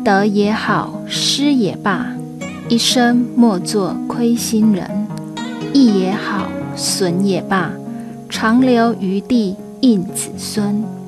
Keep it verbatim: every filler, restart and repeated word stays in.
得也好，失也罢，一生莫做亏心人。益也好，损也罢，长留余地应子孙。